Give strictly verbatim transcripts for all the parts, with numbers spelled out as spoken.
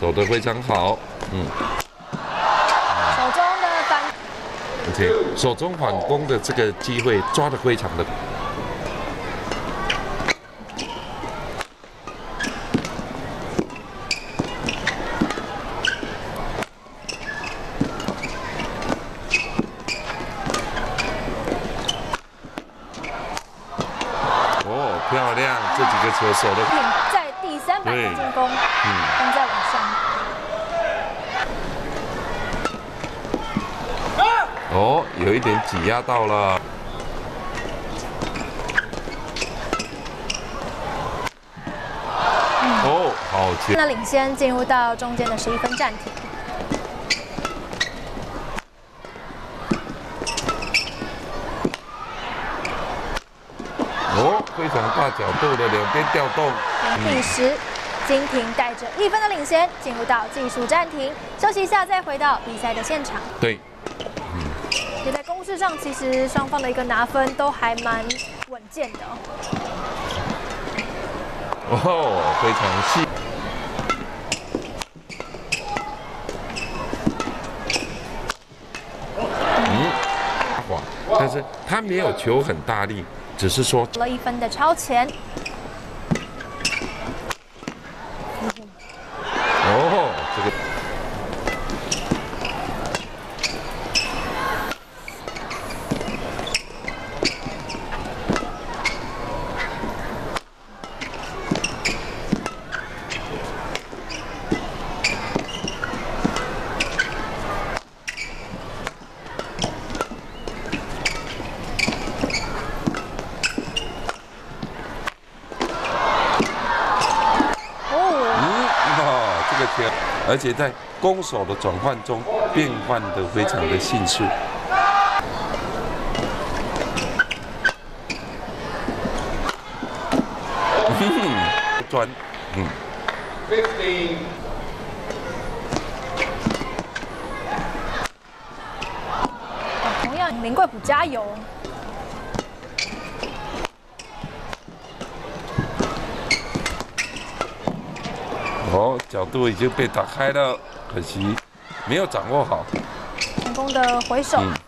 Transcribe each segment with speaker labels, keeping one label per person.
Speaker 1: 守得非常好，嗯。
Speaker 2: 手中的反，
Speaker 1: 而且手中反攻的这个机会抓得非常的。哦，漂亮！这几个球守的。
Speaker 2: 在第三板的进攻，嗯，跟在往上。
Speaker 1: 哦，有一点挤压到了。嗯、哦，好球！
Speaker 2: 那领先进入到中间的十一分暂停。
Speaker 1: 哦，非常大角度的两边调动。
Speaker 2: 第十，金廷带着一分的领先进入到技术暂停，休息一下再回到比赛的现场。
Speaker 1: 对。
Speaker 2: 也在攻势上，其实双方的一个拿分都还蛮稳健的。
Speaker 1: 哦，非常细。嗯，哇，但是他没有球很大力，只是说
Speaker 2: 了一分的超前。
Speaker 1: 哦，这个。而且在攻守的转换中变换得非常的迅速。转，嗯。
Speaker 2: 同样，林贵普加油！
Speaker 1: 哦，角度已经被打开了，可惜没有掌握好。
Speaker 2: 成功的回手。嗯、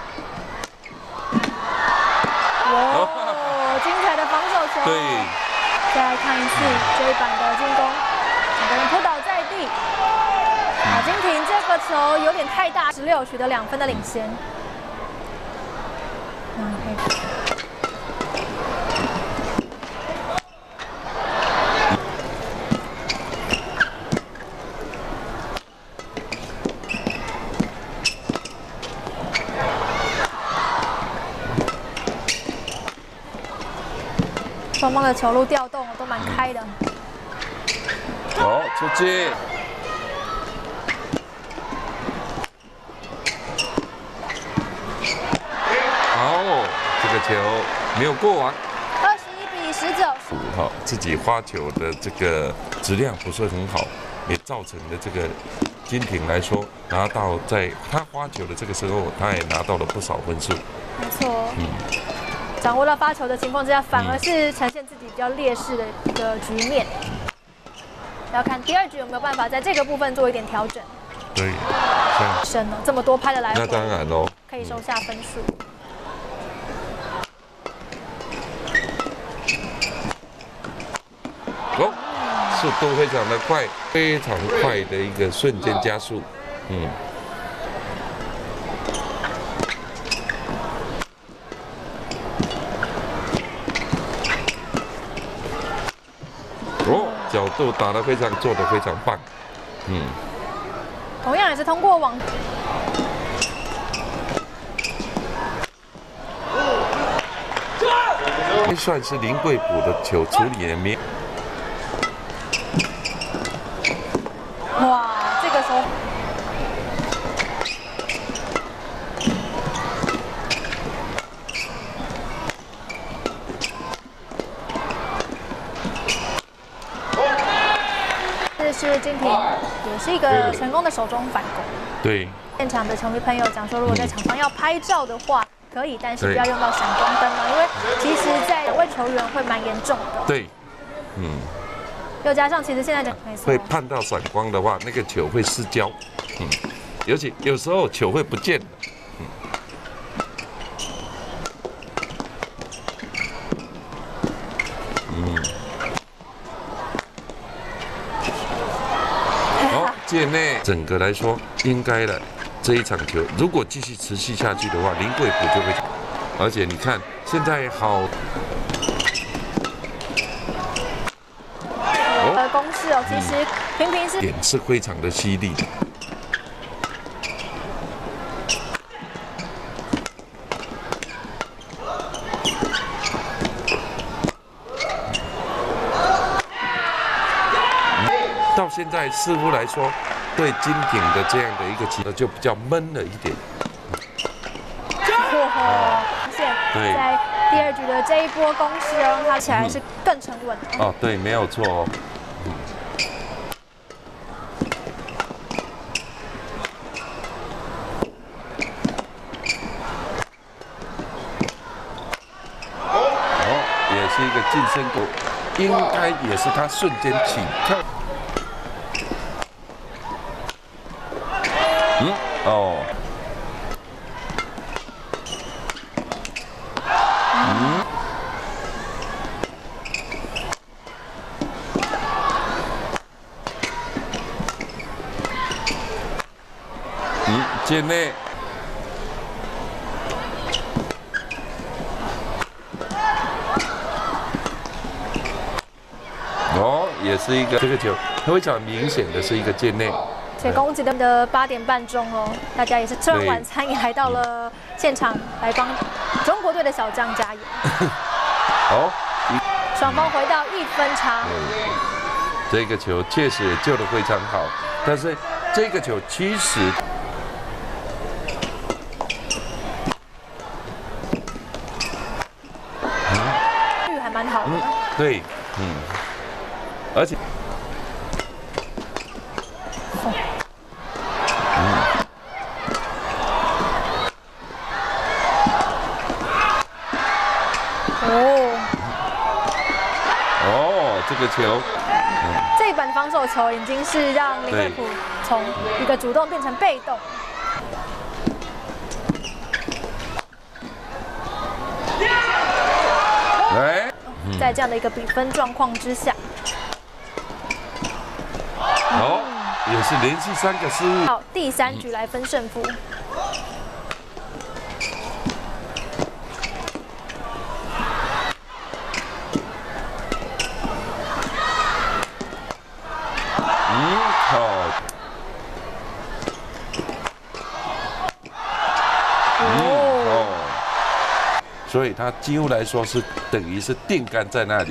Speaker 2: 哇，精彩的防守球！
Speaker 1: 对。
Speaker 2: 再来看一次这一板的进攻，两个人扑倒在地。马金廷这个球有点太大，十六取得两分的领先。嗯，可以。双方的球路调动都蛮开的。
Speaker 1: 好，出界。好，这个球没有过网。
Speaker 2: 二十一比十九。
Speaker 1: 好，自己发球的这个质量不是很好，也造成了这个金廷来说拿到在他发球的这个时候，他也拿到了不少分数。
Speaker 2: 没错。嗯。掌握了发球的情况之下，反而是呈现自己比较劣势的一个局面。要看第二局有没有办法在这个部分做一点调整。
Speaker 1: 对，像
Speaker 2: 深了这么多拍的来回，
Speaker 1: 那当然喽，
Speaker 2: 可以收下分数。
Speaker 1: 哦，速度非常的快，非常快的一个瞬间加速，嗯。哦，角度打得非常，做得非常棒，嗯。
Speaker 2: 同样也是通过网。
Speaker 1: 算是林贵普的球处理也没。
Speaker 2: 哇，这个时候。这是金廷，也是一个成功的手中反攻。
Speaker 1: 对。
Speaker 2: 现场的球迷朋友讲说，如果在场上要拍照的话，可以，但是不要用到闪光灯了，因为其实在两位球员会蛮严重的。
Speaker 1: 对，嗯。
Speaker 2: 又加上其实现在的
Speaker 1: 会碰到闪光的话，那个球会失焦，嗯，尤其有时候球会不见了，嗯。嗯。好，界内整个来说应该的这一场球，如果继续持续下去的话，林贵普就会，而且你看现在好。
Speaker 2: 的攻势哦，其实平平是
Speaker 1: 点是非常的犀利的。到现在似乎来说，对金挺的这样的一个棋就比较闷了一点。
Speaker 2: 哦，
Speaker 1: 对，
Speaker 2: 在第二局的这一波攻势，让他起来是更沉稳。
Speaker 1: 哦，对，没有错哦。 是一个近身球，应该也是他瞬间起跳。嗯，哦，嗯，嗯，界内。 哦，也是一个这个球非常明显的是一个界内，
Speaker 2: 且攻击的八点半钟哦，大家也是吃完晚餐也来到了现场来帮中国队的小将加油。
Speaker 1: 哦，
Speaker 2: 双方回到一分差。
Speaker 1: 这个球确实也救得非常好，但是这个球其实。
Speaker 2: 率还蛮好的，
Speaker 1: 嗯，对，嗯，而且，嗯，
Speaker 2: 哦，
Speaker 1: 哦，这个球，
Speaker 2: 嗯、这一板防守球已经是让林贵普从一个主动变成被动。
Speaker 1: 哎，
Speaker 2: 在这样的一个比分状况之下，
Speaker 1: 好，也是连续三个失误。
Speaker 2: 好，第三局来分胜负。
Speaker 1: 嗯，好。所以他几乎来说是等于是定杆在那里。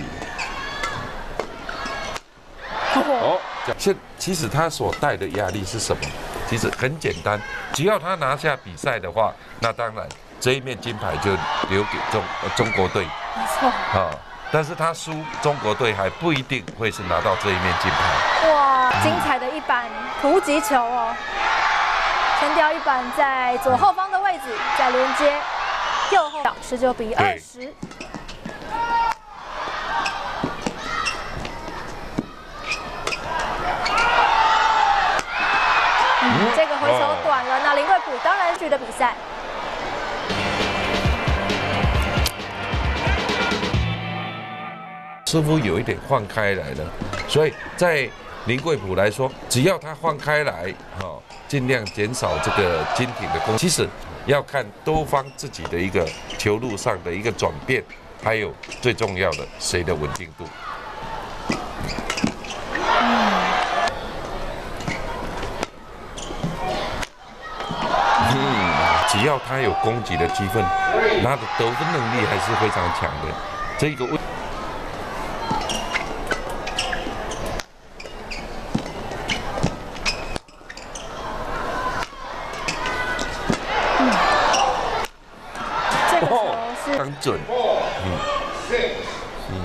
Speaker 1: 哦，现其实他所带的压力是什么？其实很简单，只要他拿下比赛的话，那当然这一面金牌就留给中呃中国队。
Speaker 2: 没错。
Speaker 1: 啊，但是他输，中国队还不一定会是拿到这一面金牌。
Speaker 2: 哇，精彩的一板突击球哦！前吊一板在左后方的位置，再连接。 右后十九比二十，嗯，这个回球短了，那林贵普当然取得比赛。
Speaker 1: 似乎有一点放开来了，所以在林贵普来说，只要他放开来，哈、哦，尽量减少这个金挺的攻击。其实。 要看多方自己的一个球路上的一个转变，还有最重要的谁的稳定度。嗯，只要他有攻击的机会，他的得分能力还是非常强的。这个问。 很准，嗯，嗯，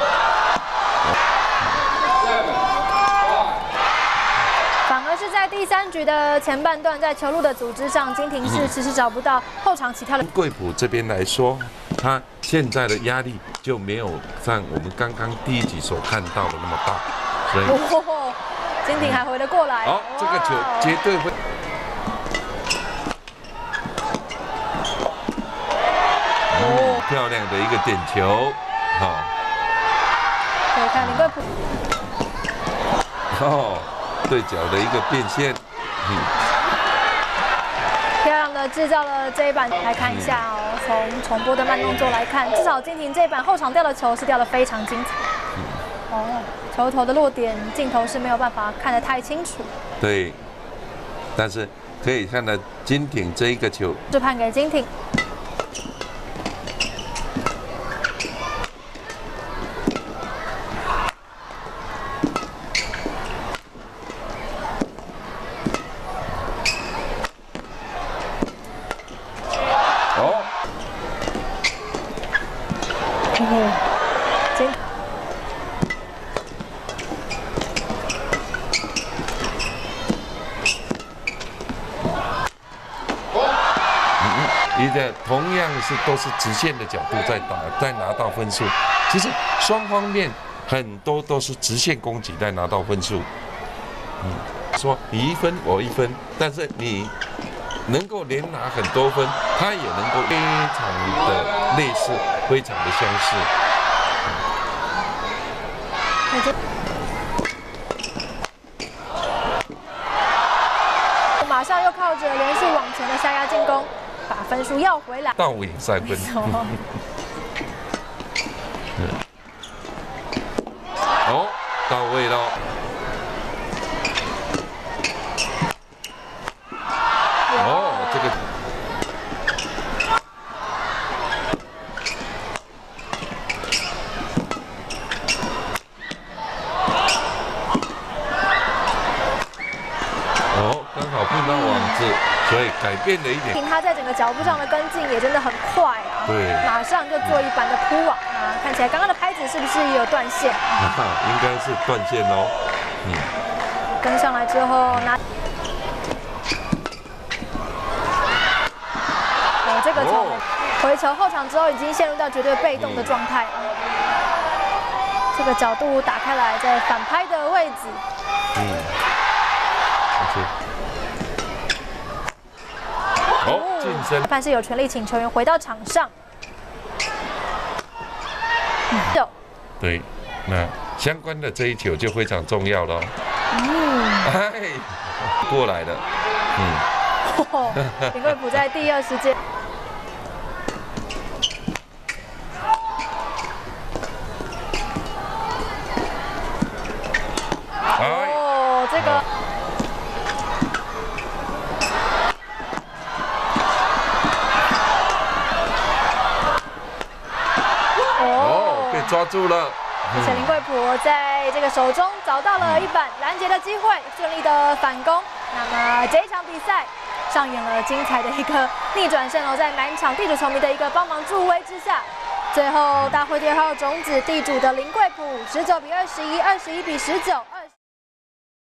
Speaker 2: 反而是在第三三局的前半段，在球路的组织上，金廷是迟迟找不到后场起跳的。
Speaker 1: 贵埔这边来说，他现在的压力就没有像我们刚刚第一集所看到的那么大，所以
Speaker 2: 哦，金廷还回得过来。
Speaker 1: 好，这个球绝对会。哦，漂亮的一个点球，好。
Speaker 2: 可以看林贵埔。
Speaker 1: 哦，对角的一个变现，嗯，
Speaker 2: 漂亮的制造了这一板。来看一下哦，从重播的慢动作来看，至少金廷这一板后场掉的球是掉的非常精彩。嗯、哦，球头的落点镜头是没有办法看得太清楚。
Speaker 1: 对，但是可以看到金廷这一个球，
Speaker 2: 就判给金廷。嗯，金
Speaker 1: 你的同样是都是直线的角度在打，在拿到分数。其实双方面很多都是直线攻击在拿到分数。嗯，说你一分我一分，但是你能够连拿很多分，他也能够非常的类似，非常的相似。
Speaker 2: 马上又靠着连续往前的下压进攻，把分数要回来。
Speaker 1: 到位三分。哦，到位了。哦，这个。哦，刚好碰到网子，所以改变了一点。
Speaker 2: 他在整个脚步上的跟进也真的很快啊，
Speaker 1: 对，
Speaker 2: 马上就做一板的扑网啊，看起来刚刚的拍子是不是也有断线？
Speaker 1: 啊，应该是断线哦。嗯，
Speaker 2: 跟上来之后拿。哦，这个球回球后场之后已经陷入到绝对被动的状态了。这个角度打开来，在反拍的位置。嗯。
Speaker 1: 好，晋升。
Speaker 2: 裁判是有权利请球员回到场上。有。
Speaker 1: 对，那相关的这一球就非常重要了。嗯。哎，过来了。嗯。
Speaker 2: 林贵埔在第二时间。哦，这个。
Speaker 1: 抓住了，
Speaker 2: 而且林贵埔在这个手中找到了一板拦截的机会，顺利的反攻。那么这一场比赛上演了精彩的一个逆转胜哦，在满场地主球迷的一个帮忙助威之下，最后大会第二号种子地主的林贵埔十九比二十一，二十一比十九。